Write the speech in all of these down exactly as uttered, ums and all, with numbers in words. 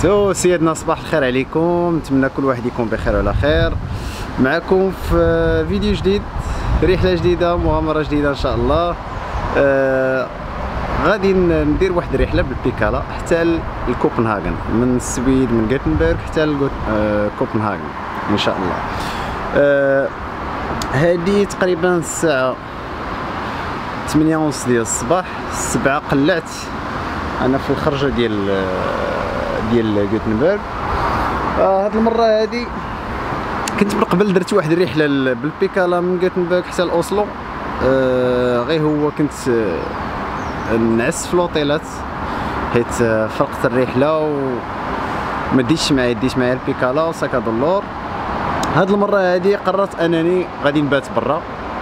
سو سيدنا صباح الخير عليكم، نتمنى كل واحد يكون بخير وعلى خير. معكم في فيديو جديد، رحله جديده، مغامره جديده ان شاء الله. آه غادي ندير واحد الرحله بالبيكالا حتى لكوبنهاغن، من السويد من جوتنبرغ حتى لكوبنهاغن ان شاء الله. آه هذه تقريبا الساعه ثمانية ونص ديال الصباح، السبعة قلعت انا في الخرجه ديال ديال جوتنبرغ. آه هاد المره هادي كنت من قبل درت واحد الرحله بالبيكالا من جوتنبرغ حتى لاوسلو. آه غير هو كنت آه نعس في لوطيلات حيت آه فرقت الرحله وما ديتش معايا ديت معايا البيكالا وساكا دولور. هاد المره هادي قررت انني غادي نبات برا.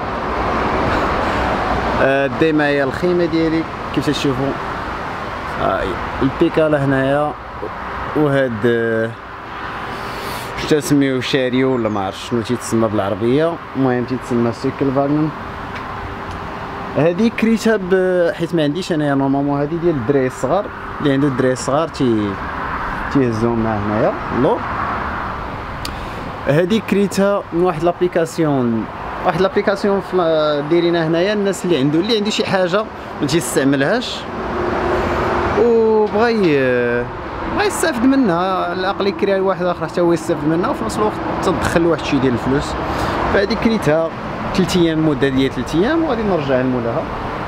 آه داي معايا الخيمه ديالي كيف تشوفوا. آه البيكالا هنايا، وهاد آه تسميو شاريو ولا ما عرفتش شنو تيتسمى بالعربيه، المهم تيتسمى سيكل فاغن. هادي كريتها حيت ما عنديش انايا نورمالمون، هادي ديال الدراري الصغار اللي عنده الدراري الصغار تي تيهزوهم معاه هنايا اللور. هادي كريتها من واحد لابليكاسيون واحد لابليكاسيون دايرينها هنايا الناس اللي عنده اللي عنده شي حاجه ما تيستعملهاش وبغى بغا يستافد منها، العقل يكري واحد اخر حتى هو يستافد منها وفي نفس الوقت تدخل واحد شي ديال الفلوس. فهادي كريتها ثلاث ايام، المده ديال ثلاث ايام وغادي نرجعها لمولاها.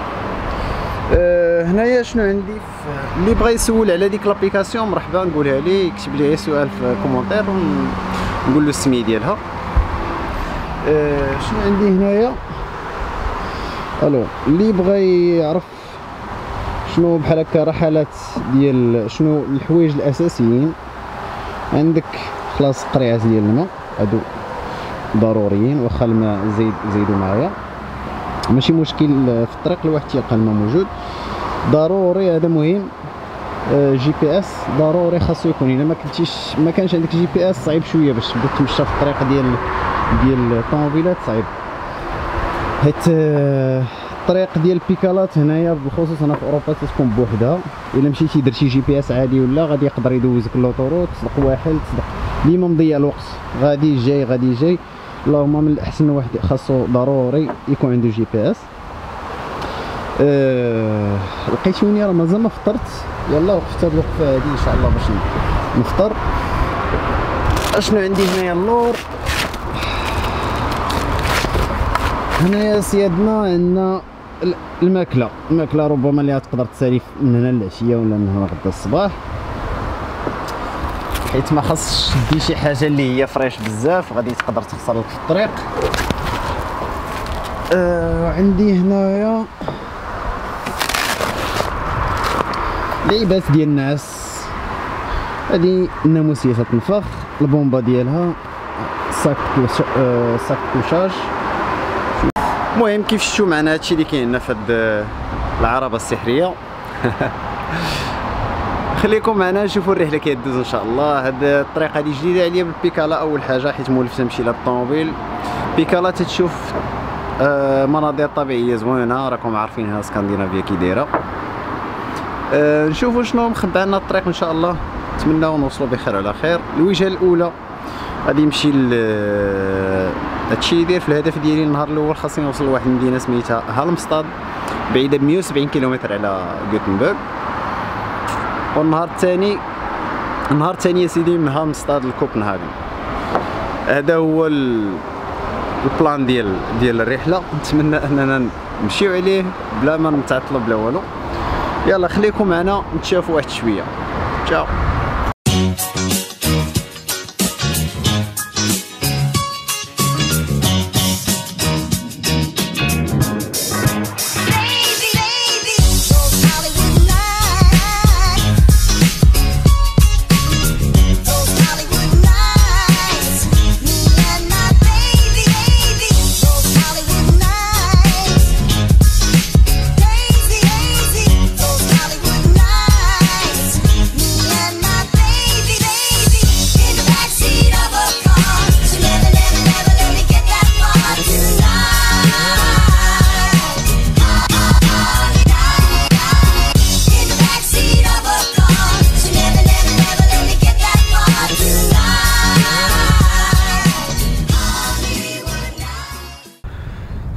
أه هنايا شنو عندي اللي بغى يسول على ديك لابليكاسيون مرحبا نقولها ليه، يكتب لي سؤال في كومونتير ونقول له السميه ديالها. أه شنو عندي هنايا الو اللي بغى يعرف شنو بحال هكا رحلات ديال شنو الحوايج الاساسيين عندك. خلاص قريعات ديال الماء هادو ضروريين، واخا الماء زيد زيدوا معايا ماشي مشكل، في الطريق الواحد تيلقى الماء موجود ضروري، هذا مهم. جي بي اس ضروري خاصو يكون، الا ما كنتيش ما كانش عندك جي بي اس صعيب شويه باش تبدا تمشى في الطريق ديال ديال الطوموبيلات، صعيب حيت الطريق ديال البيكالات هنايا بالخصوص هنا في اوروبا تتكون بوحدها. الا مشيتي درتي جي بي اس عادي ولا غادي يقدر يدوزك لوطوروت تصدق واحد تصدق ديما مضيع الوقت، غادي جاي غادي جاي. اللهم من الاحسن واحد خاصو ضروري يكون عنده جي بي اس. أه لقيتوني راه مازال ما فطرت، يلا وقفت هاد الوقفه هادي ان شاء الله باش نفطر. اشنو عندي هنايا اللور؟ هنايا سيادنا عندنا الماكله، الماكله ربما اللي تقدر تسالي من هنا العشيه ولا من هنا غدا الصباح، حيت ما خاصش دي شي حاجه اللي هي فريش بزاف غادي تقدر تخسر لك في الطريق. أه عندي هنايا لعيبات ديال النعاس، هذه الناموسيه تتنفخ، البومبا ديالها، ساك أه ساك كوشاج. المهم كيف شفتوا معنا هادشي اللي كاين هنا في هاد العربه السحريه. خليكم معنا نشوفوا الرحله كيدوز ان شاء الله. هاد الطريقه هادي جديده عليا بالبيكالا اول حاجه حيت مولف تمشي لها بالطوموبيل. بيكالا تتشوف آه مناظر طبيعيه زوينه، راكم عارفين هنا اسكندنافيا كي دايره. آه نشوفوا شنو مخبى لنا الطريق ان شاء الله، نتمناو نوصلوا بخير على خير. الوجهه الاولى غادي نمشي ل هادشي اللي داير في الهدف ديالي. النهار الاول خاصني نوصل لواحد المدينه سميتها هالمستاد بعيده ب مية وسبعين كيلومتر على جوتنبرغ. والنهار الثاني النهار الثاني يا سيدي من هالمستاد لكوبنهاغن. هذا هو البلان ديال ديال الرحله، نتمنى اننا نمشيو عليه بلا ما نتعطلوا بلا والو. يلا خليكم معنا نتشافوا واحد شويه. تشاو. And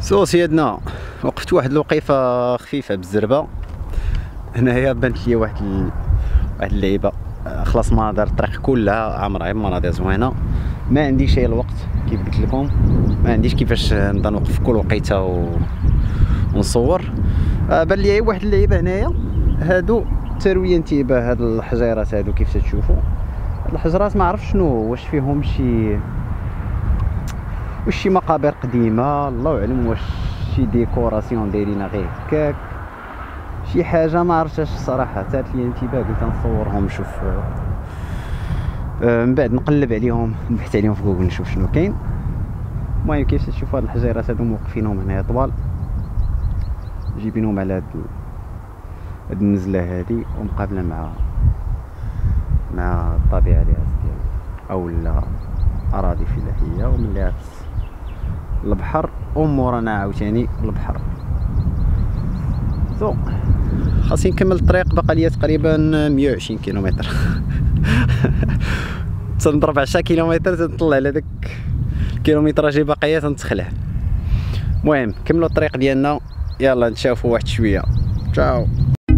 سو سيادنا وقفت واحد الوقيفه خفيفه بالزربه. هنايا بانت لي واحد ال... واحد اللعيبه. خلاص مناظر الطريق كلها عامره بمناظر زوينه. ما عنديش شي الوقت كيف قلت لكم، ما عنديش كيفاش نبدا نوقف في كل وقيته و... ونصور. آه بان لي واحد اللعيبه هنايا. هادو تروي انتباه، هاد الحجيرات هادو كيف تشوفوا. هاد الحجرات ما عرفتش شنو، واش فيهم شي واش شي مقابر قديمه، الله اعلم، واش شي ديكوراسيون دايرينها غير هكاك، شي حاجه ما عرفتش الصراحه. تات لي انتباه قلت نصورهم نشوف. آه من بعد نقلب عليهم نبحث عليهم في جوجل نشوف شنو كاين. المهم كيف تشوفوا هاد الحجيرات هادو موقفينهم هنايا طوال، جايبينهم على هاد هاد النزله هادي ومقابله مع مع الطبيعه ديال او الاراضي فلاحيه، ومن اللي البحر ومورانا عاوتاني البحر. سو خاصني نكمل الطريق، باقا ليا تقريبا مية وعشرين كيلومتر. تنضرب عشرة كيلومتر تنطلع على داك الكيلومتراج اللي باقيه تنتخلع. المهم كملوا الطريق ديالنا، يلا نتشافوا واحد شويه. تشاو.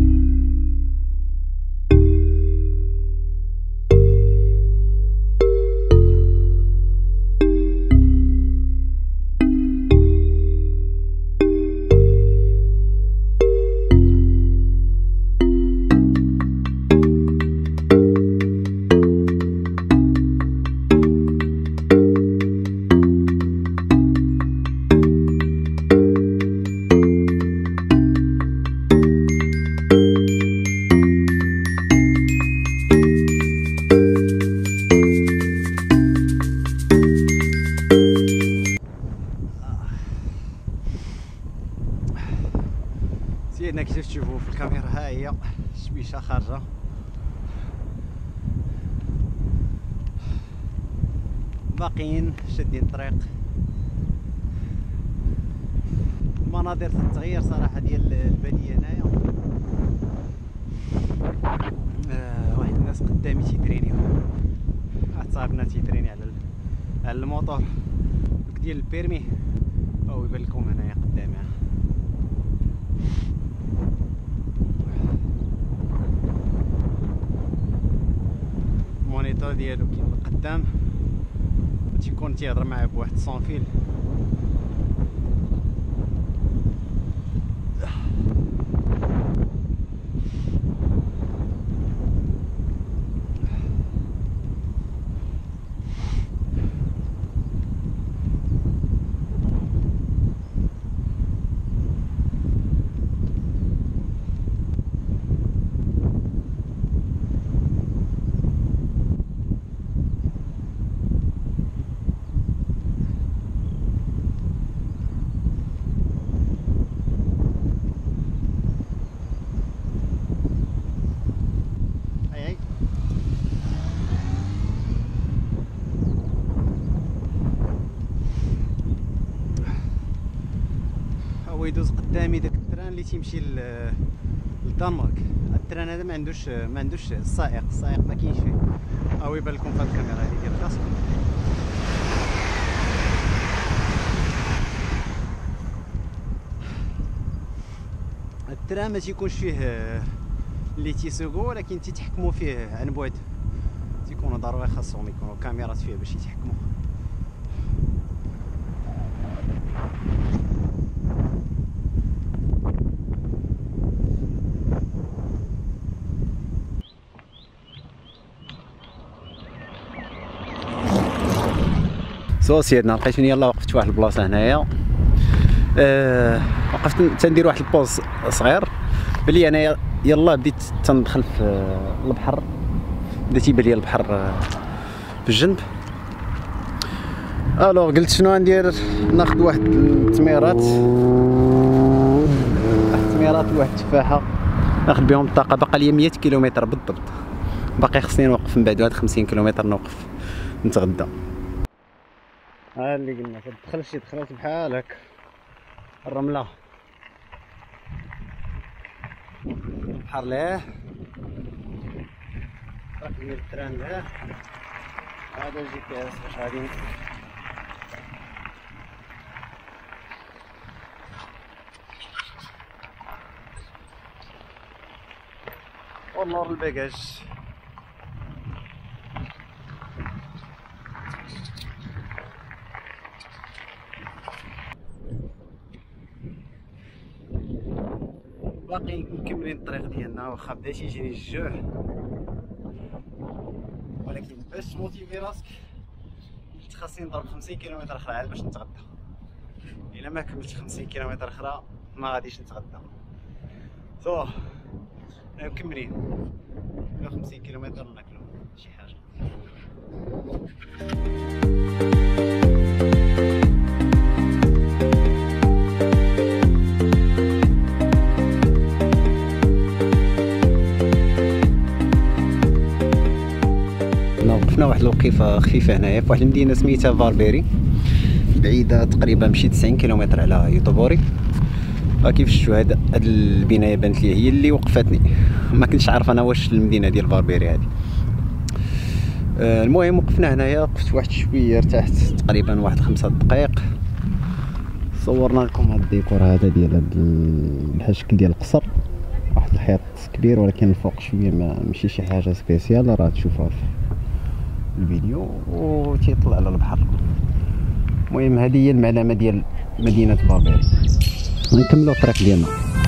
سيدنا كيف تشوفوا في الكاميرا، ها هي الشبيشه خارجه. باقيين شادين الطريق. المناظر تتغير صراحه ديال الباديه هنايا. آه واحد الناس قدامي تيترينيو، واحد صاحبنا تيتريني على على الموطور ديال البيرمي، او يبان لكم هنايا قدامي. المونيتور ديالو كاين لقدام، تيكون تيهضر معاه بواحد الصون فيل. هو يدوز قدامي داك التران اللي تيمشي للدنمارك. التران هذا ما عندوش ما عندوش السائق، السائق ما كاينش فيه. هو يبان لكم في الكاميرا هذه ديال الكاسك. التران ما تيكونش فيه اللي تيسوقوا، ولكن تيتحكموا فيه عن بعد. تيكونوا ضروري خاصهم يكونوا كاميرات فيه باش يتحكموا. سو سيدنا لقيتوني يلاه وقفت في واحد البلاصه هنايا. أه وقفت تندير واحد البوز صغير. بلي انايا يلاه بديت تندخل في البحر، بدا تيبان لي البحر في الجنب. الوغ قلت شنو غندير، ناخذ واحد التميرات، واحد التميرات لواحد التفاحه ناخذ بهم الطاقه. باقا لي مية كيلومتر بالضبط، باقي خصني نوقف من بعد واحد خمسين كيلومتر نوقف نتغدى. ها اللي قلنا كتدخل شي دخلات بحال هكا الرمله البحر ليه راكب التران ليه. هذا الجي بي اس باش غادي ونور الباكاج. باقي مكملين الطريق ديالنا واخا بدا تيجيني الجوع، ولكن باش تموتيفي راسك قلت خاصني نضرب خمسين كيلومتر اخرى عاد باش نتغدى. الا ما كملتش خمسين كيلومتر اخرى ما غاديش نتغدى. سو مكملين خمسين كيلومتر ناكلو شي حاجه. وقفنا واحد الوقيفه خفيفه هنايا في واحد المدينه سميتها فاربيري، بعيده تقريبا بشي تسعين كيلومتر على يوتوبوري. كيف شفتوا هاد هاد البنايه بانت لي هي اللي وقفتني، ما كنتش عارف انا واش المدينه ديال فاربيري هادي. آه المهم وقفنا هنايا، وقفت واحد شويه ارتحت تقريبا واحد خمسة دقائق. صورنا لكم هاد الديكور هذا ديال هاد بحال الشكل ديال القصر، واحد الحيط كبير ولكن الفوق شويه ما ماشي شي حاجه سبيسيال، راه تشوفوها في الفيديو وتيطلع على البحر. المهم هذه هي المعلمه ديال مدينه فاربيري. نكملوا الطريق ديالنا.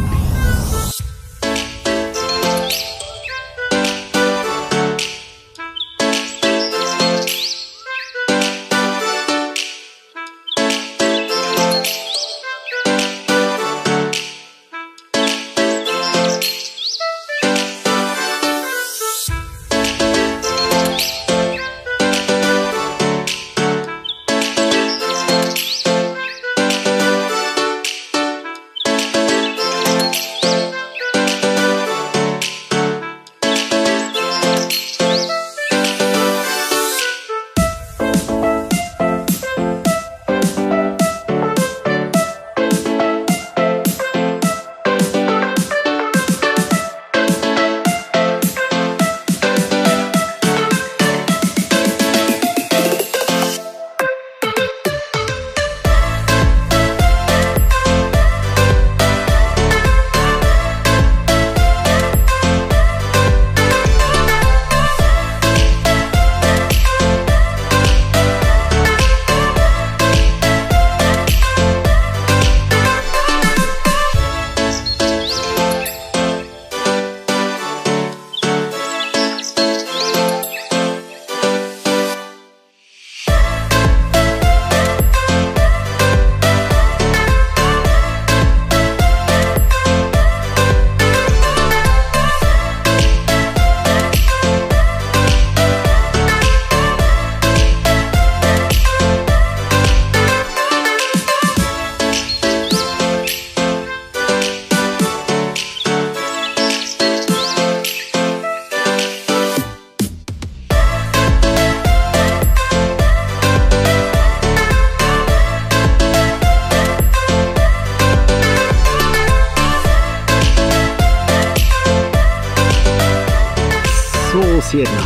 ديالنا.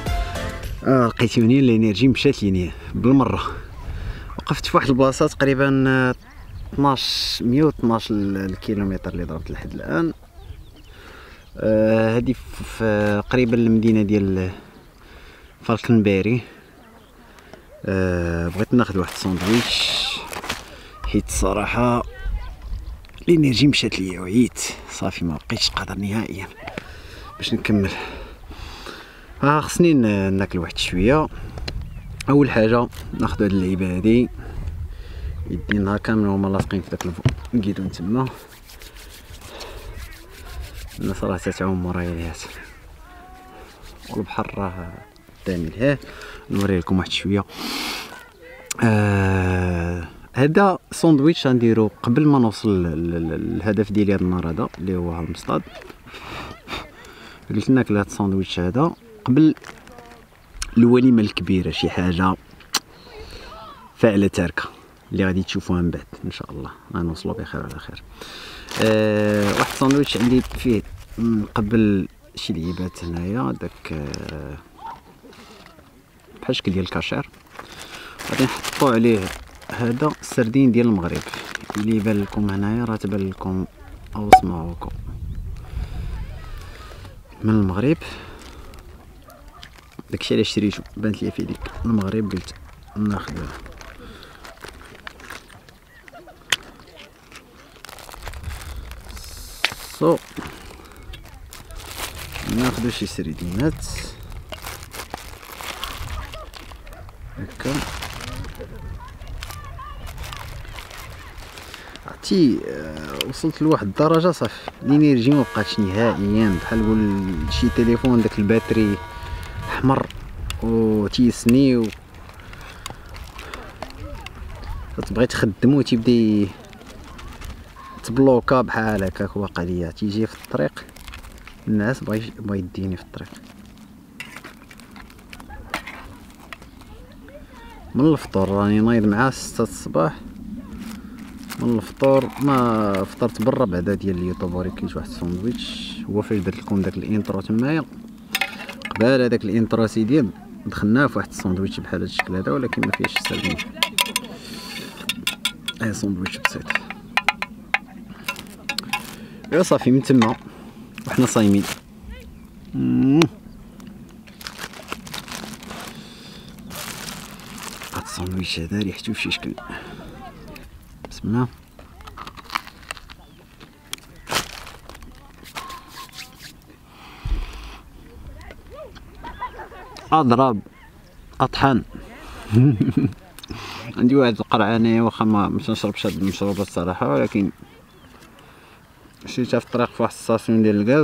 آه لقيتوني الانرجي مشات ليني بالمره. وقفت في واحد البلاصه تقريبا اثناش مية واثناش الكيلومتر اللي ضربت لحد الان. آه هذه في قريبا المدينه ديال فالكنبيري. آه بغيت ناخذ واحد الساندويتش حيت الصراحه الانرجي مشات ليا وعيت صافي، ما بقيتش قادر نهائيا باش نكمل. ها خصني ناكل واحد شويه. اول حاجه ناخذ هاد اللعيبه هادي، يدينا كامل هما لاصقين في داك الكيدون تما. الناس راه تتعوم مرايات والبحر راه قدامي. لهيه نوري لكم واحد شويه. آه هذا ساندويتش غنديرو قبل ما نوصل للهدف ديالي هذا النهار هذا اللي هو هاد المصطاد. قلت ناكل هاد الساندويتش هذا قبل الوليمه الكبيره، شي حاجه فاعله تاركه اللي غادي تشوفوها من بعد ان شاء الله. غنوصلوا بخير على خير. أه واحد الساندويتش عندي فيه من قبل شي لعيبات هنايا، داك أه بحال شكل ديال الكاشير. غادي نحطوا عليه هذا السردين ديال المغرب اللي يبان لكم هنايا، راه تبان لكم او سمعوكم من المغرب، داكشي علاش شريتو، بانت لي في ديك المغرب قلت ناخذ. سو ناخذ شي سريدينات هكا. عرفتي وصلت لواحد الدرجه صافي الانرجي ما بقاتش نهائيا، بحال نقول شي تليفون داك الباتري احمر و تيسني و تبغي تخدمو تيبدا تبلوكا بحال هكاك. واقع ليا تيجي في الطريق الناس بغا بغا يديني في الطريق. من الفطور راني نايض مع ستة الصباح، من الفطور ما فطرت برا بعدا ديال اليوتوبوري كليت واحد الساندويتش. هو فاش درت لكم داك الانترو تمايا قبال هذاك الانترو سيدي دخلنا في واحد الساندويتش بحال هاد الشكل هذا، ولكن ما فيهش السلمون، اي ساندويتش بسيط. ايوا صافي من تما وحنا صايمين. هاد الساندويتش هذا ريحتو فشي شكل، بسم الله. اضرب اطحن. عندي واحد القرعه انايا واخا ما تنشربش هاد المشروبات الصراحه، ولكن شريتها في الطريق في واحد الساسيون ديال الغاز.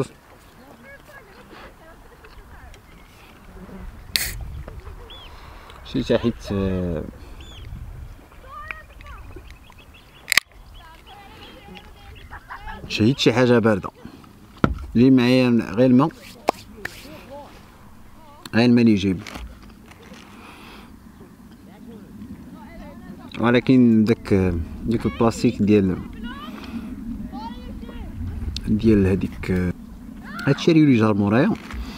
شريتها حيت شهيت شي حاجه بارده اللي معايا غير الماء، غير الماء اللي جايب، ولكن داك ديك البلاستيك ديال ديال هذيك هادشي اللي جار مورايا،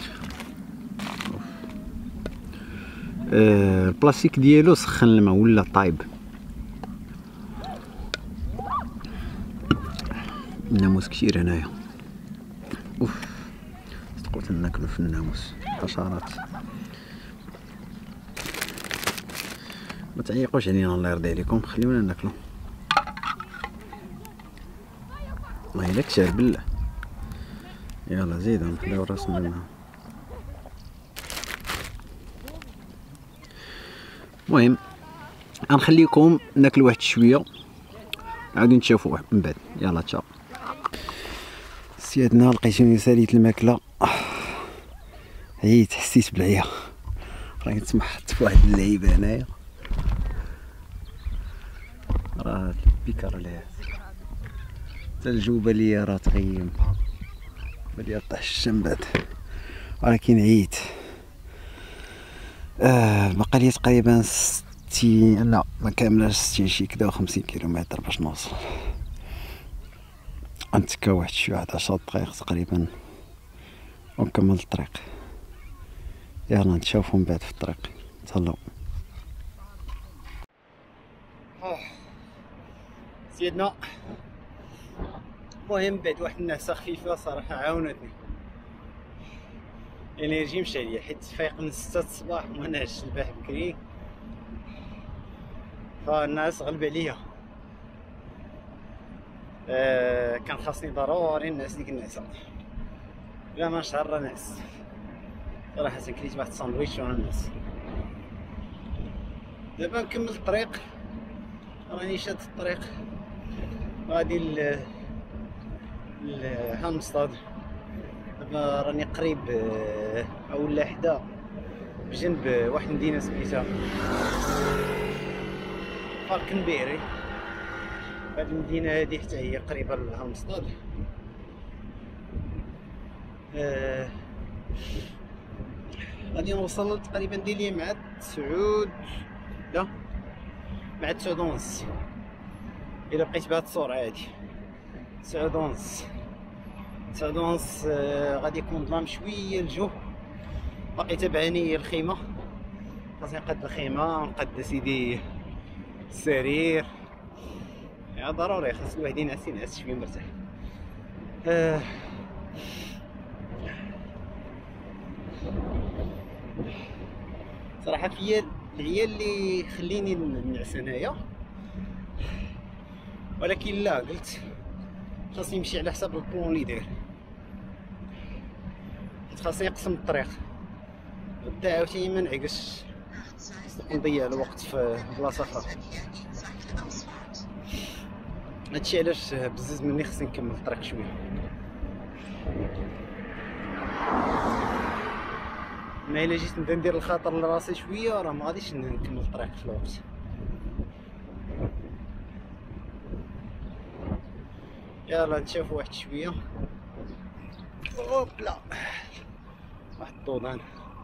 أه البلاستيك ديالو سخن الماء ولا طايب. الناموس كثير هنايا، اوف قلت ناكلو في الناموس حشرات. ما تعيقوش علينا الله يرضي عليكم، خليونا ناكلو. ما يلك شارب بالله. يلا زيدو نخليو راسنا منها. المهم غنخليكم ناكلو واحد شويه عاودو نتشافو من بعد. يلا تشاو سيادنا. لقيتوني ساليت الماكله، عييت حسيت بالعيا، راه كنت محط في واحد اللعيبه هنايا، راه البيكار ليه حتى الجوبه ليا راه تغيم بلي طاح الشم بعد، ولكن عييت. آه بقى لي تقريبا ستين، لا ما كاملاش ستين، شي كدا وخمسين كيلومتر باش نوصل. غنتكا واحد شي واحد عشر دقايق تقريبا ونكمل الطريق. يلا نتشافو من بعد في الطريق. تهلاو سيدنا. المهم بعد واحد النعسه خفيفه صراحه عاونتني، الانرجي مشى ليا حيت فايق من ستة الصباح وما نعسش البارح بكري، فالناس غلب عليا. آه كان خاصني ضروري نعس ديك النعسه، بلا ما نشعر راه نعس صراحه. كليت واحد الساندويتش وانا نعس. دابا نكمل الطريق، راني شاد الطريق غادي ل لهامستاد. دابا راني قريب اولا حدا بجنب واحد المدينه سميتها فالكنبيري. هاد المدينه هادي حتى هي قريبه لهامستاد. آه غادي نوصل تقريبا دير لي مع تسعود، لا مع تسعود ونص الا بقيت بهاد الصوره هادي. تسعود ونص تسعود ونص آه غادي يكون ظلام شويه الجو. باقي تبعاني الخيمه، خاصني نقاد الخيمه، نقاد سيدي السرير، يا ضروري خاص الواحد ينعس ينعس شويه مرتاح. آه صراحه فيا العيال اللي خليني نعس هنايا، ولكن لا، قلت خاصني نمشي على حساب البلون اللي داير، حيت خاصني نقسم الطريق بدا عاوتاني ما نعكسش نضيع الوقت في بلاصه اخرى. هادشي علاش بزز مني خصني نكمل الطريق شويه. ما الا جيت نبدا ندير الخاطر لراسي شويه راه ما غاديش نكمل الطريق في الوقت. يلا نشوف واحد شويه. اوبلا واحد الطودان.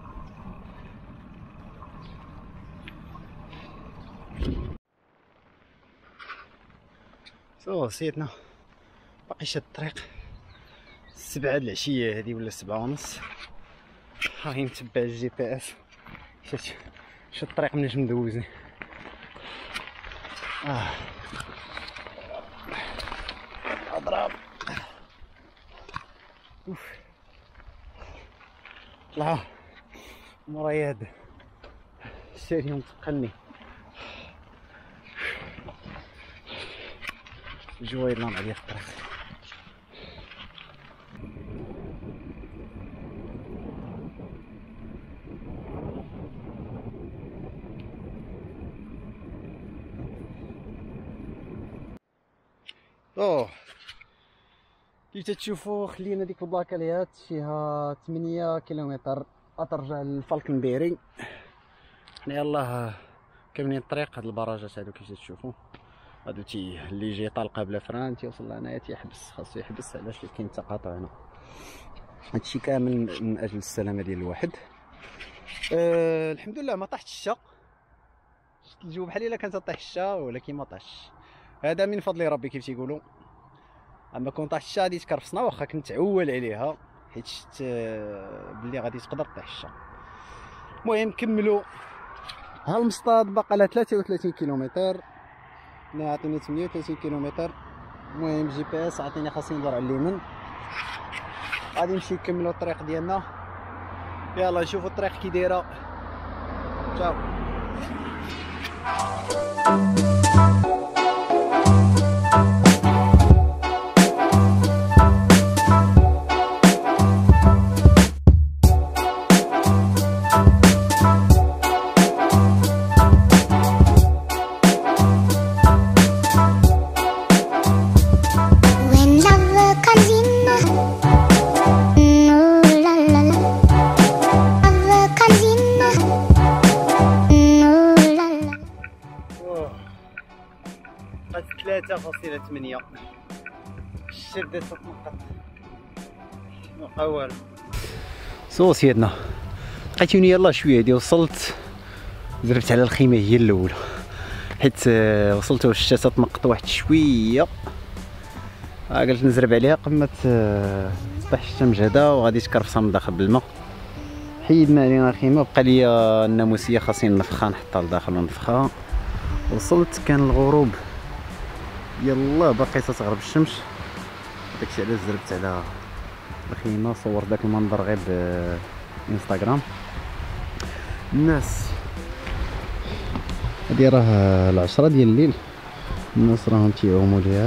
سو سيدنا باقي شاد الطريق، السبعة د العشية هادي ولا سبعة ونص، هاي نتبع الجي بي اس. شاد شاد الطريق مناش مدوزني. اه اضرب. اوف طلعوا مورايا هاد السيري متقني. جويلان عليا في الطريق. اوه كي تتشوفوا خلينا ديك البلاكاليات فيها ثمانية كيلومتر غترجع للفالكنبيري. حنا يلاه كاملين الطريق. هاد البراجات هادو كي تتشوفوا هادو تي اللي يجي طالقه بلا فران تيوصل لهنايا تيحبس، خاصو يحبس علاش كاين تقاطع هنا. هادشي كامل من اجل السلامه ديال الواحد. أه الحمد لله ما طاحتش الشا، شفت الجو بحال الا كانت طيح الشا ولكن ما طاحش. هذا من فضل ربي كيف تيقولوا. اما كون طاحت الشا غادي تكرفصنا، واخا كنت عول عليها حيت شفت بلي غادي تقدر طيح الشا. المهم كملوا. ها المصطاد باقا لها ثلاثة وثلاثين كيلومتر، انا عطيني ثمانية وثلاثين كيلومتر. المهم جي بي اس عطيني خاصني ندور على اليمين، غادي نمشي نكملوا الطريق ديالنا. يلا نشوفوا الطريق كي دايره. تشاو. ثلاثة فاصلة ثمانية. الشتا بدات تتنقط مابقى والو. سو سيدنا لقيتوني يلاه شويه هادي وصلت، زربت على الخيمه هي الاولى حيت وصلت والشتا تنقط واحد شويه. ها قلت نزرب عليها قمه طيح الشتا مجهده وغادي تكرفصها من داخل بالماء. حيدنا علينا الخيمه، بقى ليا الناموسيه خاصني نفخها نحطها لداخل ونفخها. وصلت كان الغروب، يلا باقي تتغرب الشمس. داكشي علاش زربت على الخيمه، صور داك المنظر غير بانستغرام. الناس هادي راه العشرة ديال الليل، الناس راهم تيعوموا جهات.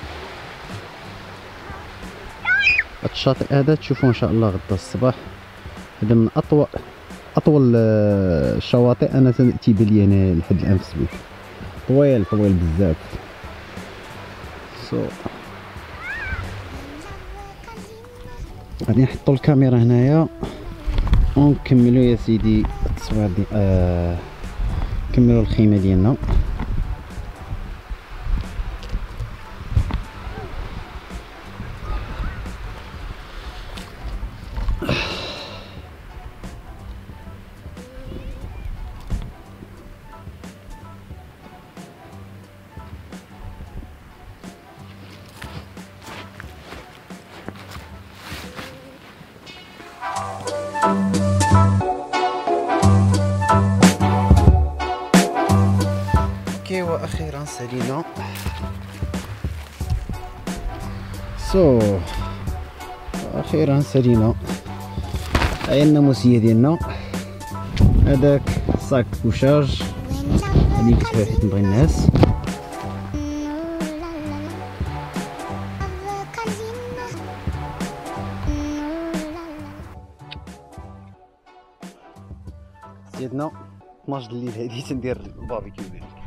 هاد الشاطئ هذا تشوفوه ان شاء الله غدا الصباح. هذا من اطول اطول الشواطئ انا تيبان لي هنا لحد الان في السويد. طويل طويل بزاف. سو غادي نحطو الكاميرا هنايا ونكملو يا سيدي التصوير دي آه نكملو الخيمه ديالنا. اوكي واخيرا سالينا. سو اخيرا سالينا. هاي الناموسيه ديالنا، هذاك صاك كوشاج هادي كتبها حيت نبغي الناس. زيدنا اثناش د الليل هادي تندير الباربيكيو ديالي.